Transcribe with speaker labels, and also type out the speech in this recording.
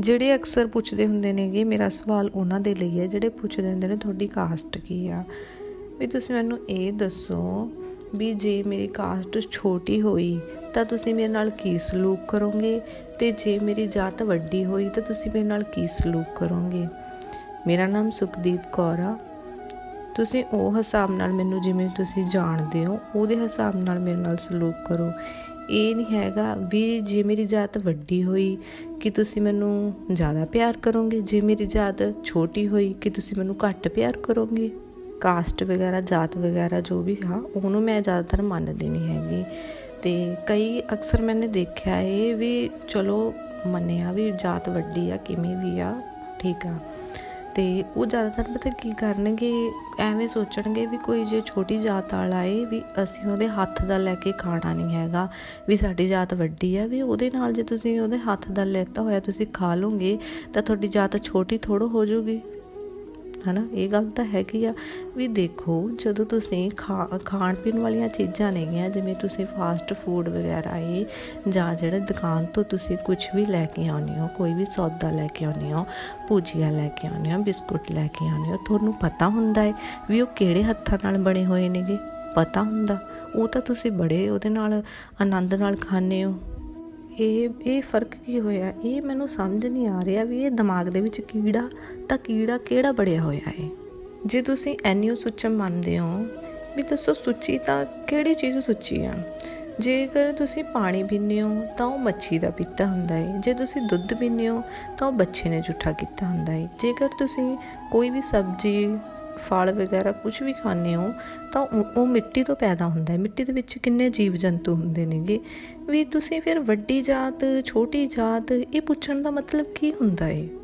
Speaker 1: ਜਿਹੜੇ ਅਕਸਰ ਪੁੱਛਦੇ ਹੁੰਦੇ ਨੇਗੇ, ਮੇਰਾ ਸਵਾਲ ਉਹਨਾਂ ਦੇ ਲਈ ਹੈ ਜਿਹੜੇ ਪੁੱਛਦੇ ਹੁੰਦੇ ਨੇ ਤੁਹਾਡੀ ਕਾਸਟ ਕੀ ਆ। ਵੀ ਤੁਸੀਂ ਮੈਨੂੰ ਇਹ ਦੱਸੋ ਵੀ ਜੇ ਮੇਰੀ ਕਾਸਟ ਛੋਟੀ ਹੋਈ ਤਾਂ ਤੁਸੀਂ ਮੇਰੇ ਨਾਲ ਕੀ ਸਲੂਕ ਕਰੋਗੇ, ਅਤੇ ਜੇ ਮੇਰੀ ਜਾਤ ਵੱਡੀ ਹੋਈ ਤਾਂ ਤੁਸੀਂ ਮੇਰੇ ਨਾਲ ਕੀ ਸਲੂਕ ਕਰੋਗੇ। ਮੇਰਾ ਨਾਮ ਸੁਖਦੀਪ ਕੌਰ ਆ। ਤੁਸੀਂ ਉਹ ਹਿਸਾਬ ਨਾਲ ਮੈਨੂੰ ਜਿਵੇਂ ਤੁਸੀਂ ਜਾਣਦੇ ਹੋ ਉਹਦੇ ਹਿਸਾਬ ਨਾਲ ਮੇਰੇ ਨਾਲ ਸਲੂਕ ਕਰੋ। ਇਹ ਨਹੀਂ ਹੈਗਾ ਵੀ ਜੇ ਮੇਰੀ ਜਾਤ ਵੱਡੀ ਹੋਈ ਕਿ ਤੁਸੀਂ ਮੈਨੂੰ ਜ਼ਿਆਦਾ ਪਿਆਰ ਕਰੋਗੇ, ਜੇ ਮੇਰੀ ਜਾਤ ਛੋਟੀ ਹੋਈ ਕਿ ਤੁਸੀਂ ਮੈਨੂੰ ਘੱਟ ਪਿਆਰ ਕਰੋਗੇ। ਕਾਸਟ ਵਗੈਰਾ, ਜਾਤ ਵਗੈਰਾ ਜੋ ਵੀ ਆ ਉਹਨੂੰ ਮੈਂ ਜ਼ਿਆਦਾਤਰ ਮੰਨਦੀ ਨਹੀਂ ਹੈਗੀ। ਅਤੇ ਕਈ ਅਕਸਰ ਮੈਨੇ ਦੇਖਿਆ ਇਹ ਵੀ ਚਲੋ ਮੰਨਿਆ ਵੀ ਜਾਤ ਵੱਡੀ ਆ ਕਿਵੇਂ ਵੀ ਆ, ਠੀਕ ਆ, ਅਤੇ ਉਹ ਜ਼ਿਆਦਾਤਰ ਪਤਾ ਕੀ ਕਰਨਗੇ, ਐਵੇਂ ਸੋਚਣਗੇ ਵੀ ਕੋਈ ਜੇ ਛੋਟੀ ਜਾਤ ਵਾਲਾ ਏ ਵੀ ਅਸੀਂ ਉਹਦੇ ਹੱਥ ਦਾ ਲੈ ਕੇ ਖਾਣਾ ਨਹੀਂ ਹੈਗਾ, ਵੀ ਸਾਡੀ ਜਾਤ ਵੱਡੀ ਆ ਵੀ ਉਹਦੇ ਨਾਲ ਜੇ ਤੁਸੀਂ ਉਹਦੇ ਹੱਥ ਦਾ ਲੈਤਾ ਹੋਇਆ ਤੁਸੀਂ ਖਾ ਲਓਗੇ ਤਾਂ ਤੁਹਾਡੀ ਜਾਤ ਛੋਟੀ ਥੋੜ੍ਹਾ ਹੋ ਜਾਊਗੀ, ਹੈ ਨਾ। ਇਹ ਗੱਲ ਤਾਂ ਹੈਗੀ ਆ ਵੀ ਦੇਖੋ ਜਦੋਂ ਤੁਸੀਂ ਖਾਣ ਪੀਣ ਵਾਲੀਆਂ ਚੀਜ਼ਾਂ ਨੇਗੀਆਂ, ਜਿਵੇਂ ਤੁਸੀਂ ਫਾਸਟ ਫੂਡ ਵਗੈਰਾ ਏ ਜਾਂ ਜਿਹੜੇ ਦੁਕਾਨ ਤੋਂ ਤੁਸੀਂ ਕੁਛ ਵੀ ਲੈ ਕੇ ਆਉਂਦੇ ਹੋ, ਕੋਈ ਵੀ ਸੌਦਾ ਲੈ ਕੇ ਆਉਂਦੇ ਹੋ, ਭੁਜੀਆ ਲੈ ਕੇ ਆਉਂਦੇ ਹੋ, ਬਿਸਕੁਟ ਲੈ ਕੇ ਆਉਂਦੇ ਹੋ, ਤੁਹਾਨੂੰ ਪਤਾ ਹੁੰਦਾ ਹੈ ਵੀ ਉਹ ਕਿਹੜੇ ਹੱਥਾਂ ਨਾਲ ਬਣੇ ਹੋਏ ਨੇਗੇ, ਪਤਾ ਹੁੰਦਾ। ਉਹ ਤਾਂ ਤੁਸੀਂ ਬੜੇ ਉਹਦੇ ਨਾਲ ਆਨੰਦ ਨਾਲ ਖਾਂਦੇ ਹੋ। ਇਹ ਫ਼ਰਕ ਕੀ ਹੋਇਆ, ਇਹ ਮੈਨੂੰ ਸਮਝ ਨਹੀਂ ਆ ਰਿਹਾ ਵੀ ਇਹ ਦਿਮਾਗ ਦੇ ਵਿੱਚ ਕੀੜਾ ਕਿਹੜਾ ਬੜਿਆ ਹੋਇਆ ਹੈ। ਜੇ ਤੁਸੀਂ ਐਨੀ ਸੁੱਚਾ ਮੰਨਦੇ ਹੋ ਵੀ ਦੱਸੋ ਸੁੱਚੀ ਤਾਂ ਕਿਹੜੀ ਚੀਜ਼ ਸੁੱਚੀ ਆ। ਜੇਕਰ ਤੁਸੀਂ ਪਾਣੀ ਪੀਂਦੇ ਹੋ ਤਾਂ ਉਹ ਮੱਛੀ ਦਾ ਪੀਤਾ ਹੁੰਦਾ ਹੈ, ਜੇ ਤੁਸੀਂ ਦੁੱਧ ਪੀਂਦੇ ਹੋ ਤਾਂ ਉਹ ਬੱਚੇ ਨੇ ਜੂਠਾ ਕੀਤਾ ਹੁੰਦਾ ਹੈ, ਜੇਕਰ ਤੁਸੀਂ ਕੋਈ ਵੀ ਸਬਜ਼ੀ ਫਲ ਵਗੈਰਾ ਕੁਛ ਵੀ ਖਾਂਦੇ ਹੋ ਤਾਂ ਉਹ ਮਿੱਟੀ ਤੋਂ ਪੈਦਾ ਹੁੰਦਾ ਹੈ। ਮਿੱਟੀ ਦੇ ਵਿੱਚ ਕਿੰਨੇ ਜੀਵ ਜੰਤੂ ਹੁੰਦੇ ਨੇਗੇ, ਵੀ ਤੁਸੀਂ ਫਿਰ ਵੱਡੀ ਜਾਤ ਛੋਟੀ ਜਾਤ ਇਹ ਪੁੱਛਣ ਦਾ ਮਤਲਬ ਕੀ ਹੁੰਦਾ ਹੈ।